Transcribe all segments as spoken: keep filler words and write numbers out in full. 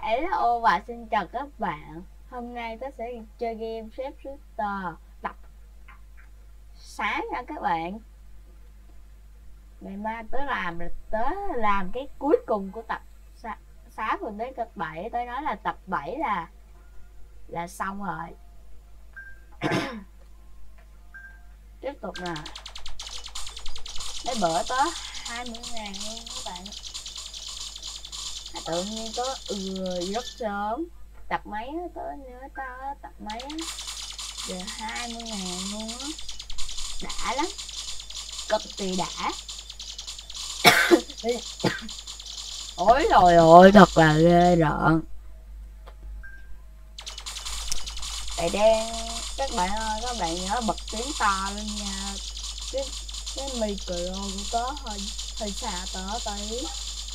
Hello và xin chào các bạn. Hôm nay tớ sẽ chơi game Chef Shooter tập sáng nha các bạn. Ngày mai tớ làm tớ làm cái cuối cùng của tập sáu rồi đến tập bảy. Tớ nói là tập bảy là là xong rồi. Tiếp tục nè. Mấy bữa tớ hai mươi ngàn luôn các bạn. Tự nhiên tớ ừ, rất sớm. Tập mấy tớ nhớ tớ tập mấy giờ hai mươi ngàn luôn á, đã lắm, cực kỳ đã. Ôi rồi ôi, thật là ghê rợn. Tại đen các bạn ơi, các bạn nhớ bật tiếng to lên nha. Cái cái micro của tớ hơi hơi xa tớ tí.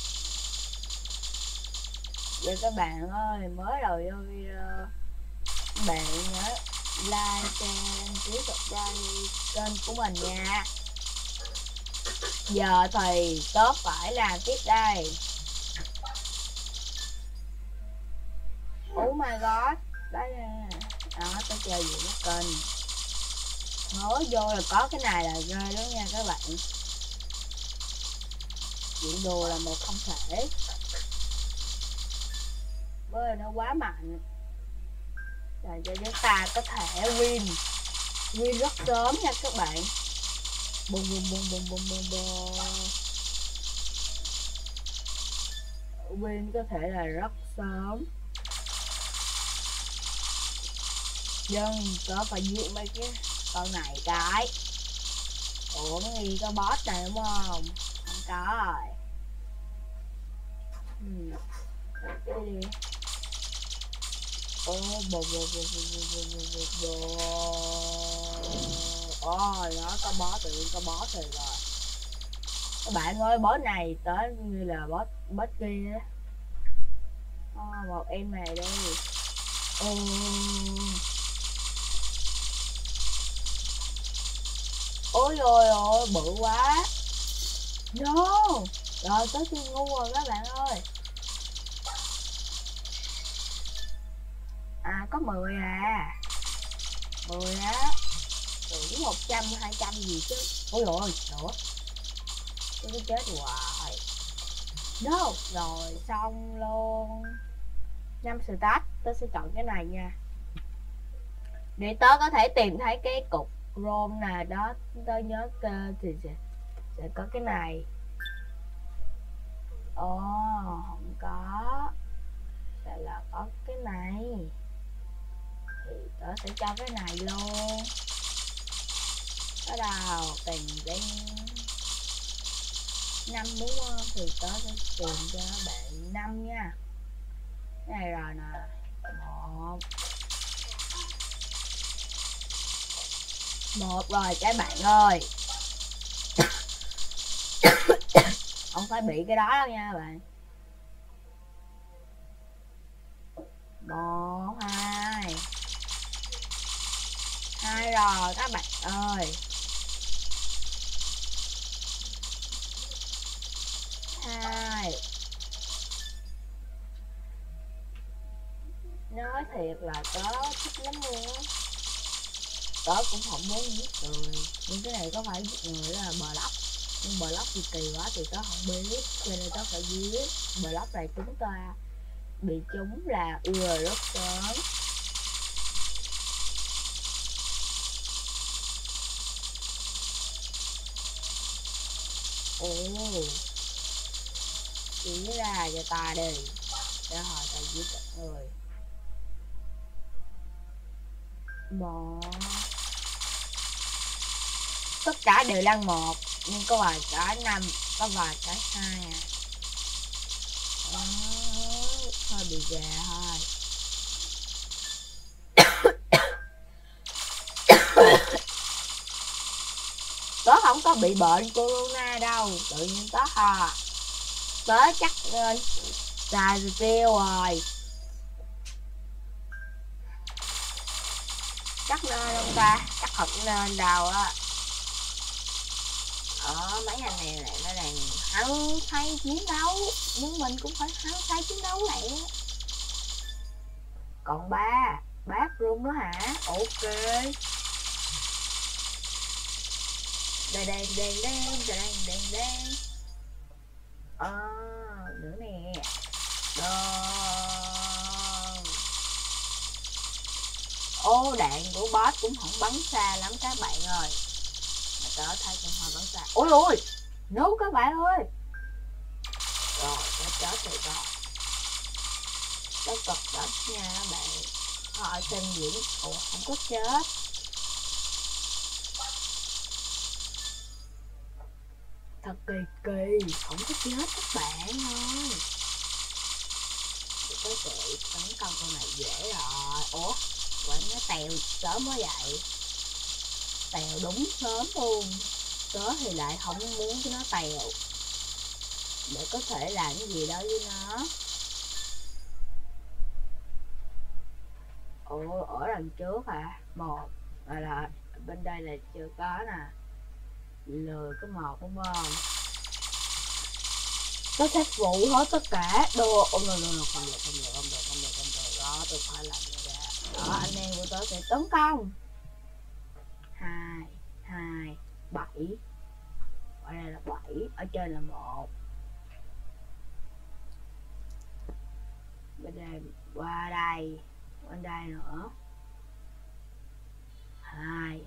Vậy các bạn ơi, mới đầu vô video bạn nhớ like, share, đăng ký subscribe kênh của mình nha. Giờ thì tớ phải làm tiếp đây. Oh my god, đấy nè. Đó, tớ chơi gì nó kênh mới vô là có cái này là ghê lắm nha các bạn. Chuyện đùa là một không thể, bởi nó quá mạnh làm cho chúng ta có thể win win rất sớm nha các bạn. Bum bum bum bum bum bum bum. Win có thể là rất sớm. Dân tớ phải giết mấy cái con này cái. Ủa cái gì có boss này đúng không? Không có rồi. Hmm. Cái đi. Ô bồ bồ bồ bồ bồ bồ bồ bồ. Ôi nó có boss, tự nhiên có boss rồi rồi. Các bạn ơi, boss này tới như là boss boss kia á. Oh, một em này đi. Oh. Ôi ôi ôi, bự quá. No. Rồi tới tôi ngu rồi các bạn ơi. À có mười à. mười á. Tưởng một trăm, hai trăm gì chứ. Ôi ôi, nữa. Tôi cứ chết hoài. No. Rồi xong luôn. năm start, tớ sẽ chọn cái này nha. Để tớ có thể tìm thấy cái cục chrome nào đó, tớ nhớ cơ thì sẽ, sẽ có cái này. Ồ, oh, không có. Sẽ là có cái này. Thì tớ sẽ cho cái này luôn. Ở đâu? Tìm đến năm đúng không? Thì tớ sẽ tìm cho bạn năm nha. Cái này rồi nè. Một Một rồi các bạn ơi. Không phải bị cái đó đâu nha các bạn. Một, hai Hai rồi các bạn ơi. Hai. Nói thiệt là tớ thích lắm luôn á. Tớ cũng không muốn giết người, nhưng cái này có phải giết người đó là block. Nhưng block thì kỳ quá thì tớ không biết, cho nên tớ phải giết. Block này chúng ta bị chúng là ưa rất sớm. Ồ, chỉ ra cho ta đi để hỏi ta giết các người. Một. Tất cả đều lăn một, nhưng có vài cái năm, có vài cái hai à. Đó, hơi bị gà thôi. Tớ không có bị bệnh corona đâu, tự nhiên tớ à. Tớ chắc nên xài tiêu rồi. Chắc nên không ta? Chắc thật nên đâu á. Ở mấy anh này lại nó đang hăng say chiến đấu, nhưng mình cũng phải hăng say chiến đấu này. Còn ba bát rung đó hả? Ok. Đèn đèn đèn đèn đèn đèn đèn. À, nữa nè. Đó. Ô, đạn của boss cũng không bắn xa lắm các bạn ơi. Mà tớ thấy cũng hơi bắn xa. Ôi ôi, nấu các bạn ơi. Rồi, nó chết rồi đó. Nó cực chết nha các bạn. Họ xem diễn. Ủa, không có chết. Thật kỳ kỳ, không có chết các bạn ơi. Cái sự tấn công con này dễ rồi. Ủa, vậy nó tèo sớm quá vậy. Tèo đúng sớm luôn. Tớ thì lại không muốn cho nó tèo để có thể làm cái gì đó với nó. Ủa, ở đằng trước hả? Một rồi là bên đây là chưa có nè. Lười có một đúng không? Nó sẽ phụ hết tất cả đồ. Ôi no, no, no, không được, không được, không được, không được, không được. Đó, tôi phải làm như vậy. Đó, anh em của tôi sẽ tấn công. Hai, hai, bảy. Ở đây là bảy, ở trên là một. Bên đây, qua đây, bên đây nữa. Hai.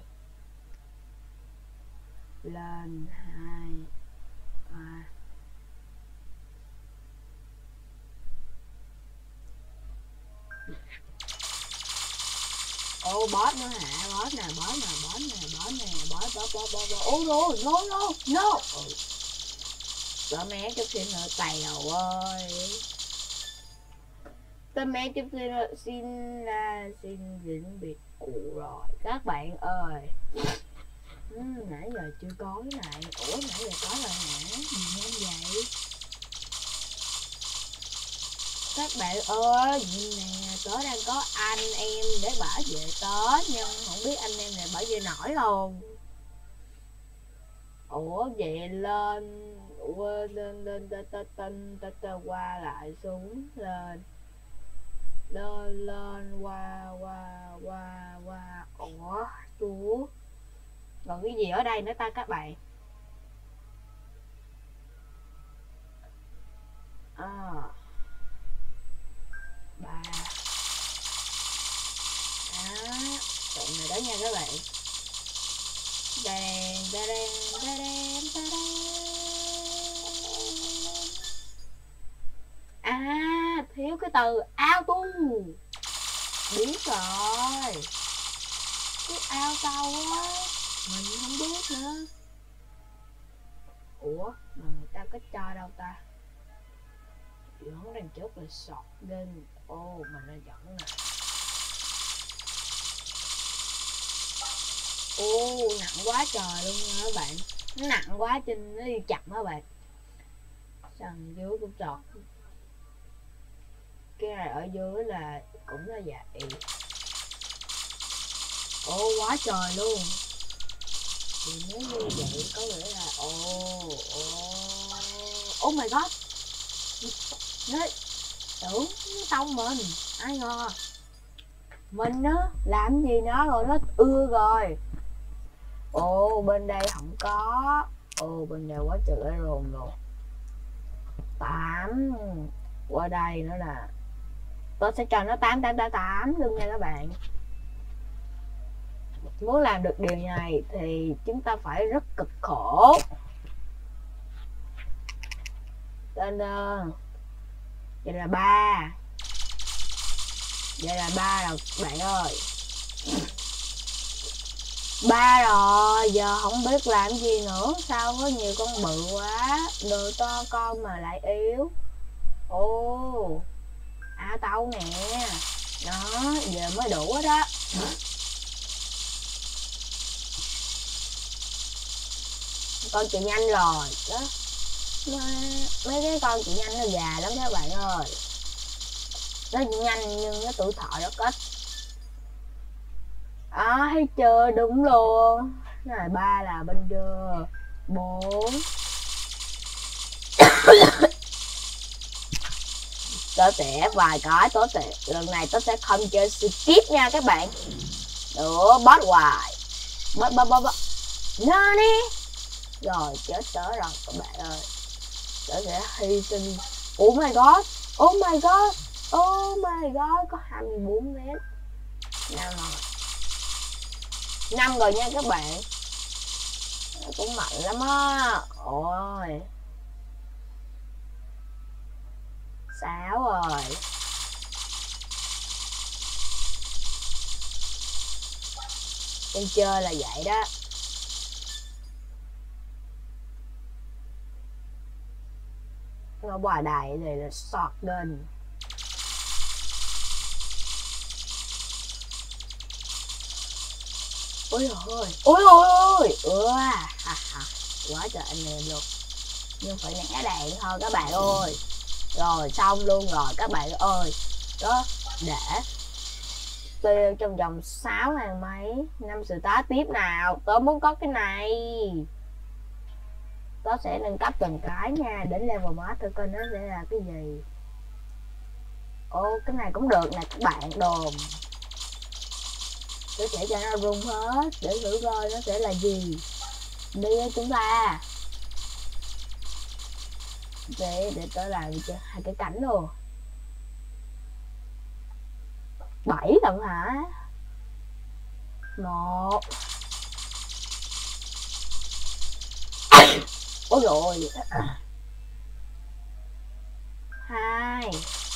Lên, hai, ba. Ô, boss nữa hả? Boss nè, boss nè, boss nè, boss nè, boss, boss, boss, boss, boss. Ôi rồi, no, no, no. Ừ. Tớ mé chút xin nữa, tèo ơi. Tớ mé chút xin nữa, xin là xin vĩnh biệt cụ rồi. Các bạn ơi. Ừ, nãy giờ chưa có cái này. Ủa, nãy giờ có rồi hả? Gì nhanh vậy? Các bạn ơi, nè, tớ đang có anh em để bảo vệ tớ, nhưng không biết anh em này bảo vệ nổi không. Ủa vậy lên, ủa, lên lên tên tên tên tên tên qua lại xuống lên lên lên qua qua qua qua. Ủa chú còn cái gì ở đây nữa ta các bạn? À, ba đó, trận này đó nha các bạn. Đèn đèn đèn đèn đèn. À, thiếu cái từ auto. Biết rồi, cái auto á mình không biết nữa. Ủa mà người ta có cho đâu ta? Dẫn đằng trước là sọt lên. Ô mình đang dẫn nè. Ô nặng quá trời luôn nha các bạn. Nó nặng quá trên nó đi chậm các bạn. Sàn dưới cũng sọt. Cái này ở dưới là cũng là vậy. Ô quá trời luôn. Thì nếu như vậy có nghĩa là ô ô oh my god, nó tưởng nó tông mình, ai ngờ mình á làm gì nó rồi nó ưa rồi. Ồ bên đây không có. Ồ bên đây quá trời cái rồn rồi. Tám qua đây nữa nè. Tôi sẽ cho nó tám tám tám tám luôn nha các bạn. Muốn làm được điều này thì chúng ta phải rất cực khổ. Nên uh, vậy là ba. Vậy là ba rồi bạn ơi. Ba rồi, giờ không biết làm gì nữa. Sao có nhiều con bự quá. Đồ to con mà lại yếu. Ồ à tao nè. Đó, giờ mới đủ hết đó. Con chị nhanh rồi đó. Mấy cái con chị nhanh nó già lắm các bạn ơi. Nó nhanh nhưng nó tuổi thọ rất ít. À thấy chưa, đúng luôn. Cái này ba là bên chưa. Bốn. Tớ sẽ vài cái, tớ sẽ lần này tớ sẽ không chơi skip nha các bạn. Nữa boss hoài. Boss boss boss boss. Nani? Rồi chết tớ rồi các bạn ơi. Tớ sẽ hy sinh. Oh my god. Oh my god. Oh my god, có hai mươi bốn mét. Năm rồi. Năm rồi nha các bạn. Cũng mạnh lắm á. Ôi. Sáu rồi. Em chơi là vậy đó. Nó bà đầy này là sọt lên. Ôi ôi ôi ôi ôi ha ha, quá trời anh em luôn. Nhưng phải né đạn thôi các bạn ơi. Rồi xong luôn rồi các bạn ơi. Đó, để tiêu trong vòng sáu ngàn mấy năm sự tá tiếp nào. Tớ muốn có cái này. Tớ sẽ nâng cấp từng cái nha. Đến level mới thử coi nó sẽ là cái gì. Ô cái này cũng được nè các bạn. Đồn tôi sẽ cho nó rung hết để thử coi nó sẽ là gì. Đi với chúng ta. Để để tớ làm cho hai cái cảnh luôn. Bảy lần hả? Một. Ôi rồi. Hai.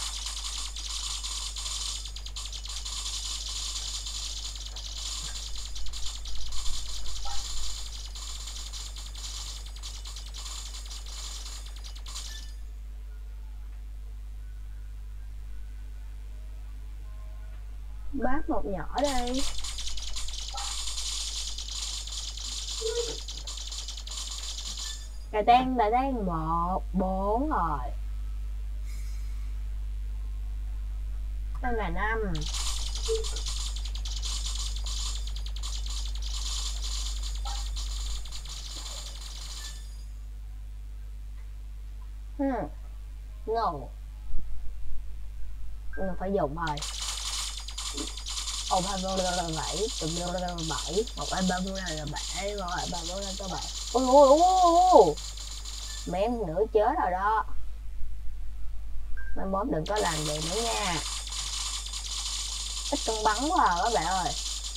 Bát một nhỏ đây. Cà tan là đang một bốn rồi. Đây là năm. Hmm. No. Mình phải dùng thôi. Một hai ba bốn năm bảy, chục năm bảy, một hai ba bốn năm bảy, một hai ba bốn năm sáu bảy. Ôi ôi ôi. Mấy em nữa chết rồi đó. Mai mốt đừng có làm vậy nữa nha. Ít cân bắn quá à các bạn ơi.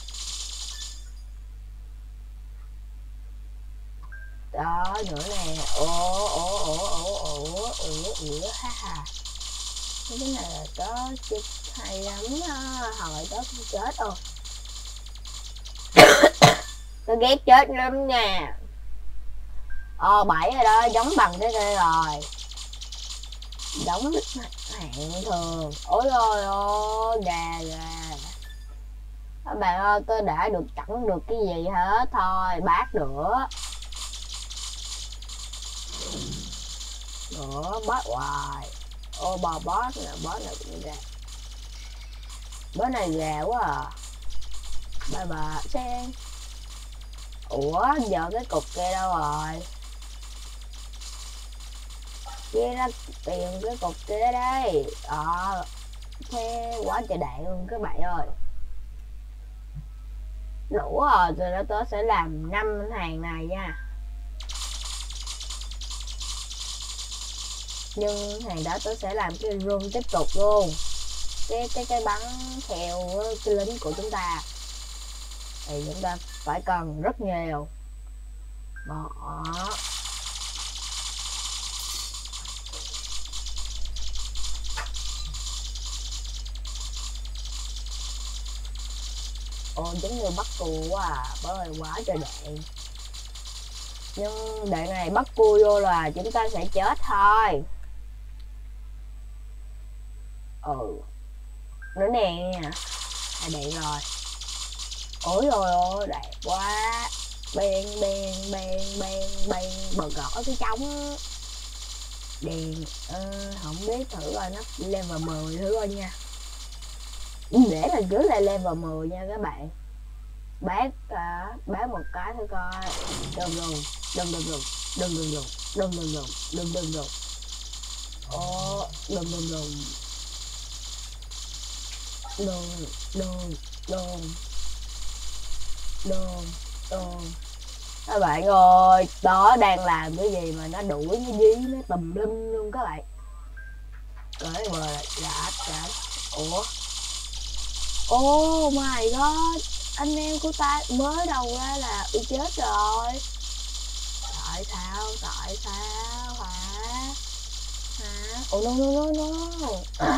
Đó nữa nè. Ồ ồ ồ ồ ồ ồ ồ ha ha. Cái này là có chết hay lắm á. Hồi đó không chết đâu. Tôi ghét chết lắm nha. Ờ bảy rồi đó, giống bằng cái kia rồi. Giống hạng thường. Ôi ôi ôi, gà gà. Các bạn ơi, tôi đã được chẳng được cái gì hết. Thôi, bát nữa. Nữa, bát hoài. Ô, bò boss nè, boss này cũng gà. Boss này gà quá à. Bà bà, xem. Ủa, giờ cái cục kia đâu rồi? Kia nó tìm cái cục kia đây. Ờ, thế quá trời đạn luôn các bạn ơi. Đủ rồi, rồi đó tớ sẽ làm năm hàng này nha. Nhưng hàng đó tớ sẽ làm cái room tiếp tục luôn. Cái cái cái bắn theo cái lính của chúng ta. Thì chúng ta phải cần rất nhiều. Đó. Ồ giống như bắt cua quá à. Bởi quá trời đạn. Nhưng đạn này bắt cua vô là chúng ta sẽ chết thôi. Ừ. Nữa nè. À đạn rồi. Ôi ôi ôi đẹp quá. Ben ben ben ben ben bật gõ cái trống. Đèn uh, không biết thử coi nó level mười thử coi nha. Để là trước là level mười nha các bạn. Bác cả bán một cái thử coi. Đừng đừng đừng đừng đừng đừng đừng đừng đừng đừng đừng đừng đừng đừng. Ồ đừng đừng đừng. Đồn, đồn, đồn, đồn, đồn. Các bạn ơi, đó đang làm cái gì mà nó đuổi nó dí nó tùm lum luôn các bạn. Cởi bờ là đã đã. Ủa? Oh my god, anh em của ta mới đầu ra là ui chết rồi. Tại sao? Tại sao hả? Hả? Oh no no no no.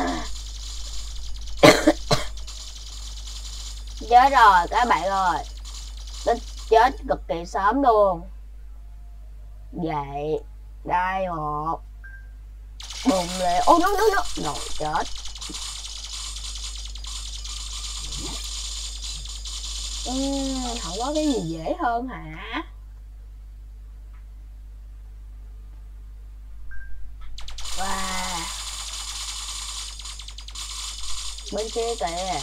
Chết rồi các bạn ơi. Nó chết cực kỳ sớm luôn. Vậy đây một bùng lên. Ô nó nó nó rồi chết. uhm, không có cái gì dễ hơn hả? Wow. Bên kia kìa.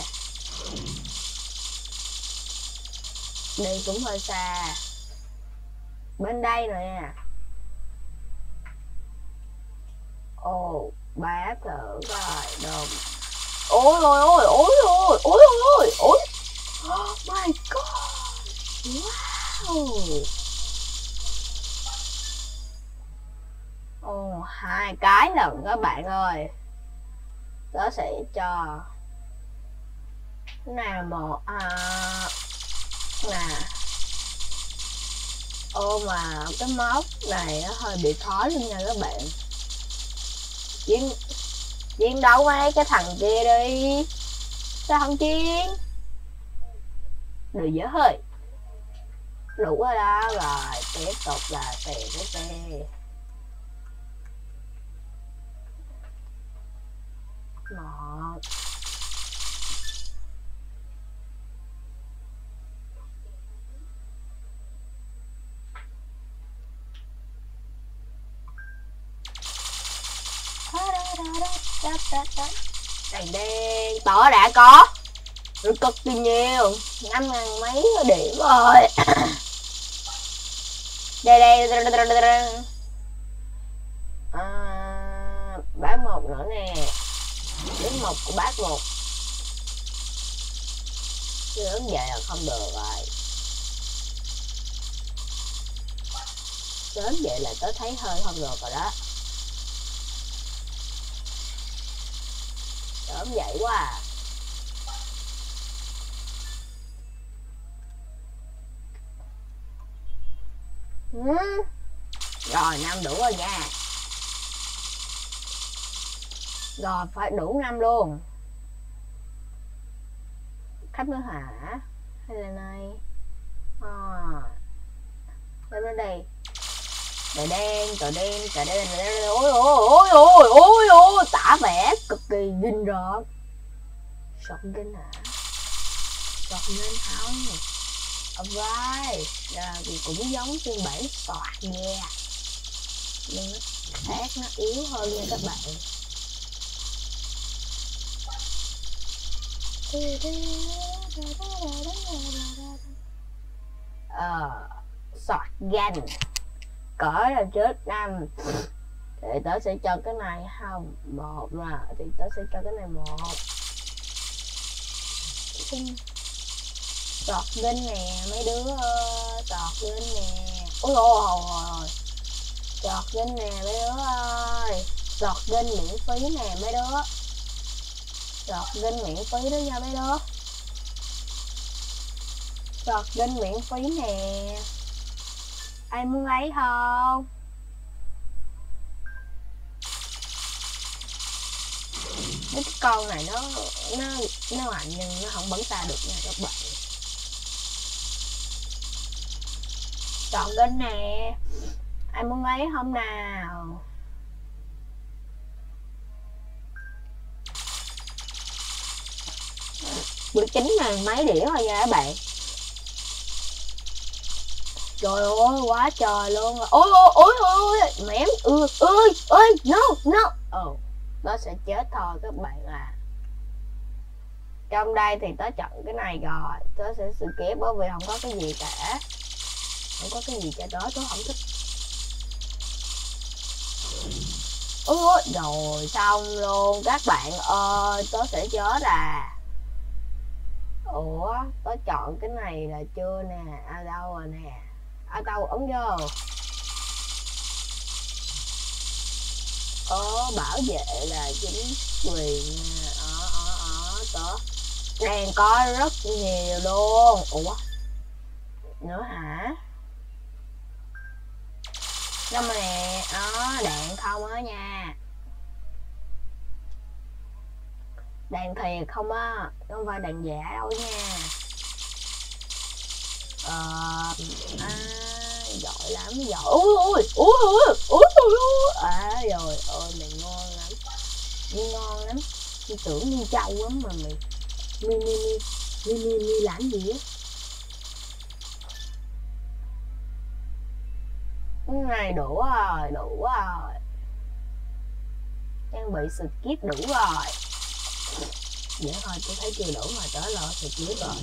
Đi cũng hơi xa. Bên đây nè. Ồ, bác thử coi đồng. Ôi ôi ôi ôi ôi ôi ôi ôi. Oh my god. Wow. Ồ, hai cái lần các bạn ơi. Tớ sẽ cho nào một à, nè. Ô mà cái móc này nó hơi bị khó luôn nha các bạn. Chiến chiến đấu mấy cái thằng kia đi. Sao không chiến? Đừng dở hơi. Đủ rồi đó. Rồi tiếp tục là tiền cái xe. Một. Đèn đen tỏ đã có rồi cực kỳ nhiều năm ngàn mấy điểm rồi. Đây đây à, bác một nữa nè. Đến một của bác một chứ lớn vậy là không được rồi. Sớm vậy là tớ thấy hơi không được rồi đó. Sớm vậy quá à. Ừ. Rồi năm đủ rồi nha. Rồi phải đủ năm luôn. Khách nữa hả? Hay là này? À. Đây bên đây. Trời đen, trời đen, trời đen, trời đen. Ôi ôi ôi ôi ôi tả vẽ cực kỳ kinh rợn. Shotgun hả? Shotgun không? Alright, là thì cũng giống phiên bản soạt nha. Nhưng nó khác, nó yếu hơn nha các bạn. Ờ, shotgun cỡ là chết năm. Thì tớ sẽ cho cái này không một mà thì tớ sẽ cho cái này một. Shotgun nè mấy đứa ơi, shotgun nè. Ôi ôi ôi. Shotgun nè mấy đứa ơi. Shotgun miễn phí nè mấy đứa. Shotgun miễn phí đó nha mấy đứa. Shotgun miễn phí nè. Ai muốn lấy không? Mấy cái con này nó nó nó mạnh nhưng nó không bắn xa được nha các bạn. Chọn kênh nè. Ai muốn lấy không nào? mười chín ngàn mấy đĩa thôi nha các bạn. Trời ơi quá trời luôn. Ôi ôi ôi ôi mém. Ừ ơi ơi no no. Ồ oh, nó sẽ chết thôi các bạn à. Trong đây thì tớ chọn cái này rồi. Tớ sẽ skip bởi vì không có cái gì cả. Không có cái gì cho tớ, tớ không thích. Ôi rồi xong luôn các bạn ơi. Tớ sẽ chết à. Ủa, tớ chọn cái này là chưa nè. À đâu rồi nè. À đâu ấn vô. Có bảo vệ là chính quyền nha. Ở ở ở tớ đèn có rất nhiều luôn. Ủa nữa hả? Đâu mà nè. Đó đèn không á nha. Đèn thiệt không á, không phải đèn giả đâu nha. Ờ à, giỏi lắm, giỏi. Ui ui ui ui ui ui. À rồi ơi mày ngon lắm, mày ngon lắm. Mày tưởng như trâu lắm mà mày mi mi mi mi mi mi làm gì á. Cái này đủ rồi, đủ rồi. Trang bị skip đủ rồi. Vậy thôi tôi thấy chưa đủ mà tới lo skip rồi.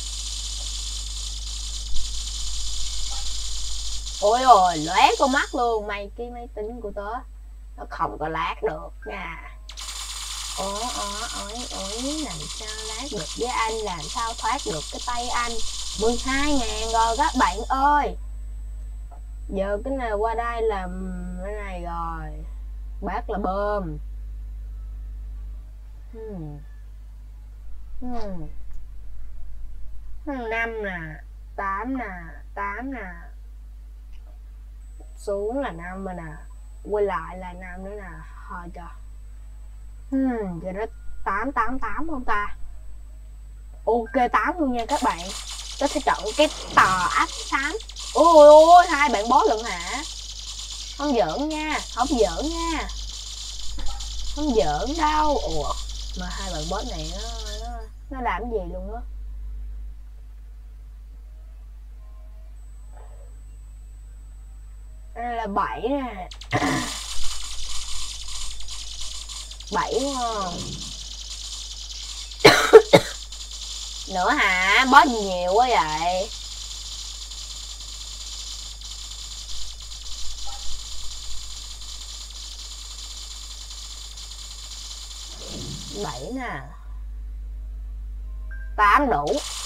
Ôi ôi lóe con mắt luôn. May cái máy tính của tớ nó không có lát được nha. Ủa ủa ôi ôi làm sao lát được với anh, làm sao thoát được cái tay anh. Mười hai ngàn rồi các bạn ơi. Giờ cái này qua đây là cái này rồi. Bác là bơm. hmm. Hmm. năm nè, tám nè, tám nè, xuống là năm rồi nè, quay lại là năm nữa nè. Thôi cho hmm, giờ đó tám tám tám không ta? Ok tám luôn nha các bạn. Tôi sẽ chọn cái tò áp tám. Ôi ôi hai bạn bó lận hả? Không giỡn nha, không giỡn nha, không giỡn đâu. Ủa mà hai bạn boss này nó nó, nó làm gì luôn á. Đây là bảy nè. Bảy đúng không? Nữa hả? Boss gì nhiều quá vậy? Bảy nè, tám đủ.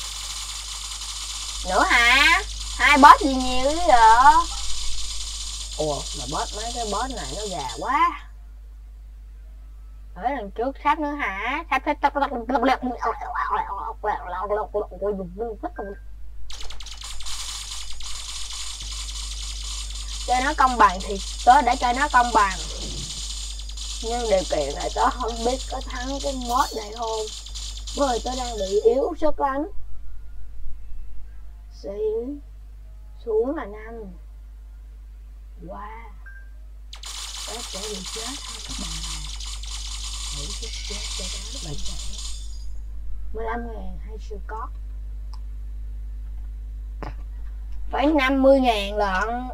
Nữa hả? Hai boss gì nhiều chứ vậy? Ủa mà boss mấy cái boss này nó gà quá. Ở lần trước sắp nữa hả? Sắp sắp sắp cho nó công bằng thì tớ để cho nó công bằng. Nhưng điều kiện này tớ không biết có thắng cái mod này không. Bởi tớ đang bị yếu sức lắm. Xí xuống là năm. Wow, tớ sẽ bị chết thôi các bạn à. Hãy sức chết cho tớ bạn trẻ. Mười lăm ngàn hay siêu cót. Phải năm mươi ngàn lận.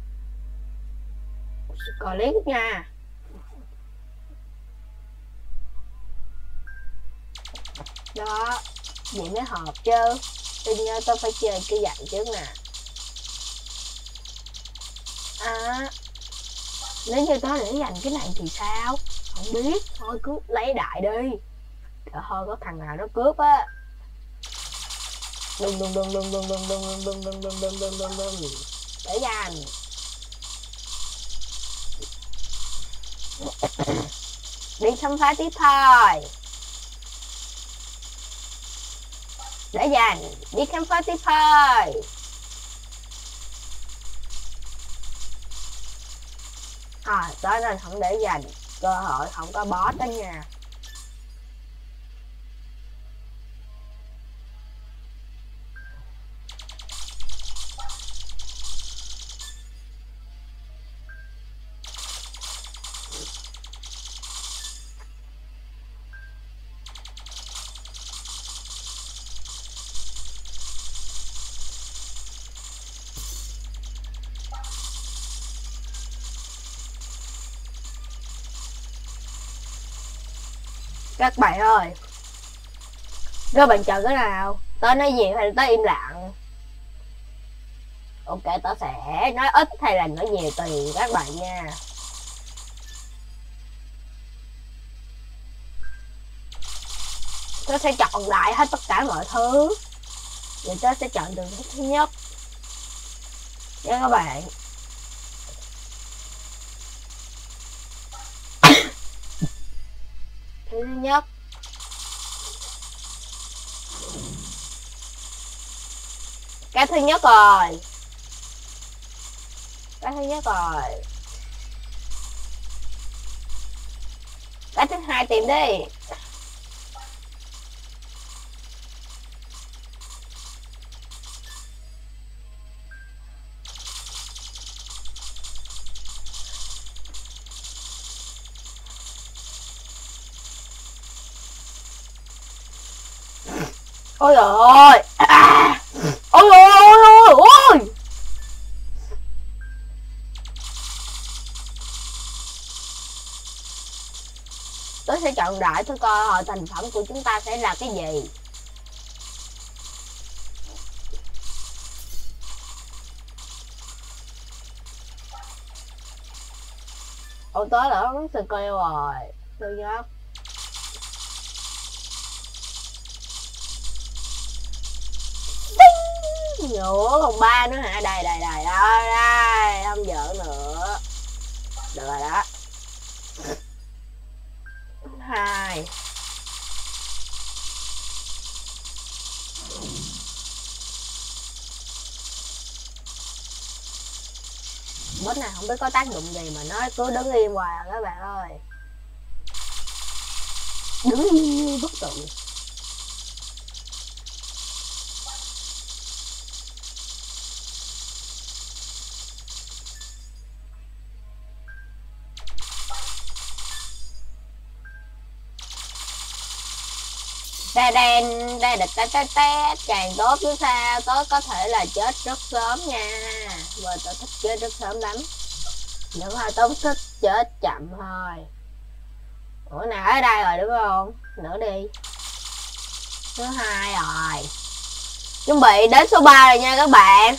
Click nha. Đó, vậy mới hợp chứ. Tôi nhớ tôi phải chơi cái dặn trước nè. À, nếu như tôi để dành cái này thì sao? Không biết, thôi cứ lấy đại đi. Trời ơi, có thằng nào nó cướp á. Đừng đừng đừng đừng đừng đừng đừng đừng đừng đừng đừng đừng đừng đừng để dành. Đi khám phá tiếp thôi. Để dành, đi khám phá tiếp thôi. À, tới nên không để dành cơ hội, không có boss đó nha. Các bạn ơi, các bạn chờ cái nào? Tớ nói gì hay tớ im lặng? Ok, tớ sẽ nói ít hay là nói nhiều tùy các bạn nha. Tớ sẽ chọn lại hết tất cả mọi thứ. Và tớ sẽ chọn từ thứ nhất nha các bạn. Thứ nhất. Cái thứ nhất rồi. Cái thứ nhất rồi. Cái thứ hai tìm đi. Ôi trời ơi. À. Ôi ôi ôi ôi ôi. Tôi sẽ chọn đại tôi coi hồi thành phẩm của chúng ta sẽ là cái gì. Ôi tới là nó sẽ kêu rồi. Tôi nhớ. Nữa còn ba nữa hả? Đây đây đây đây đây, không giỡn nữa. Được rồi đó. Hai. Bớt này không biết có tác dụng gì mà nó cứ đứng im hoài à các bạn ơi. Đứng im như bất tượng. Đen đen đây là tét tét tét càng tốt chứ sao. Tớ có thể là chết rất sớm nha. Và tớ thích chết rất sớm lắm. Nhưng mà tớ thích chết chậm thôi. Ủa nào ở đây rồi đúng không? Nữa đi. Thứ hai rồi. Chuẩn bị đến số ba rồi nha các bạn.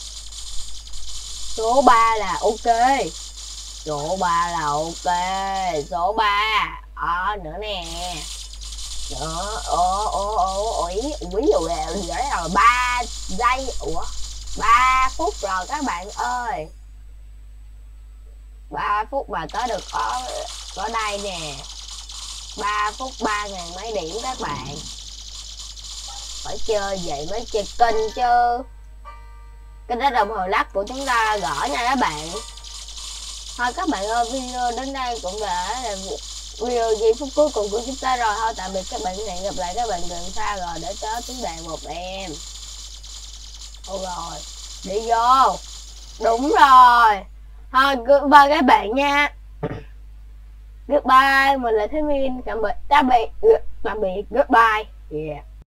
Số ba là ok. Số ba là ok. Số ba. Ờ nữa nè. Nữa. Ồ ồ ồ ủi ủi rồi ba giây. Ủa ba phút rồi các bạn ơi. Ba phút mà tới được có có đây nè. Ba phút ba ngàn mấy điểm các bạn. Phải chơi vậy mới chơi kinh chứ. Cái đó đồng hồ lắc của chúng ta gõ nha các bạn. Thôi các bạn ơi, video đến đây cũng đã là video giây phút cuối cùng của chúng ta rồi. Thôi tạm biệt các bạn, hẹn gặp lại các bạn gần xa rồi để tớ tiếng đàn một em. Ôi rồi, đi vô. Đúng rồi. Thôi goodbye các bạn nha. Goodbye, mình là Thế Min. Tạm biệt, tạm biệt, tạm biệt, goodbye. Yeah.